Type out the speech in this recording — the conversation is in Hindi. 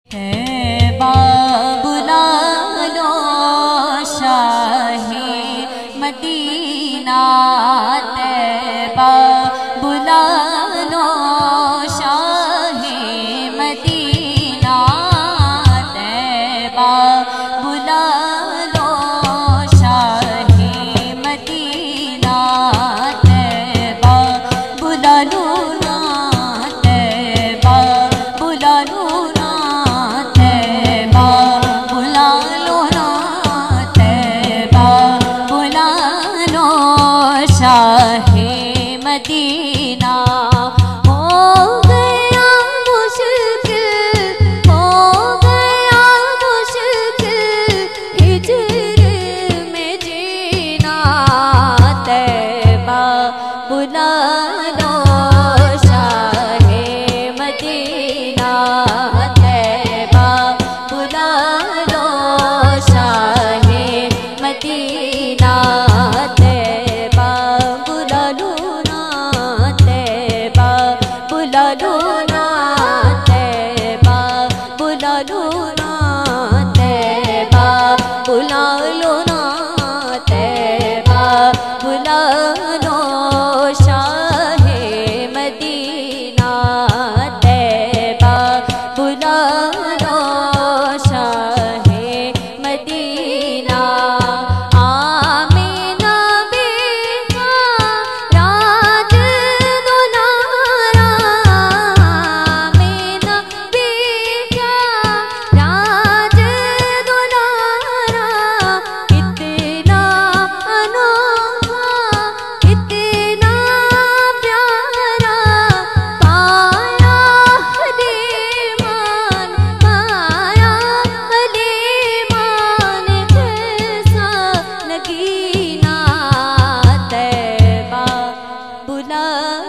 तैबा बुला लो शाहे मदीना, तैबा बुला लो शाहे मदीना, तैबा बुला लो शाहे मदीना, तैबा बुला लो ना, तैबा बुला लो ना, तैबा बुला लो ना, तैबा बुला लो शाहे मदीना। हो गया मुश्किल, हो गया मुश्किल हिजर में जीना, तैबा बुला लो शाहे मदीना, तैबा बुला लो शाहे मदीना, तैबा बुला लो ना, तैबा बुला लो ना, तैबा बुला लो ना, तैबा बुला लो ना, तैबा बुला लो शाहे मदीना, तैबा बुला लो शाहे मदीना। आमीना बेटा राज दुलारा, आमीना बेटा राज दुलारा, इतना अनोखा इतना प्यारा पाया हलीमान, पाया हलीमान कैसा नगीना, तैबा बुला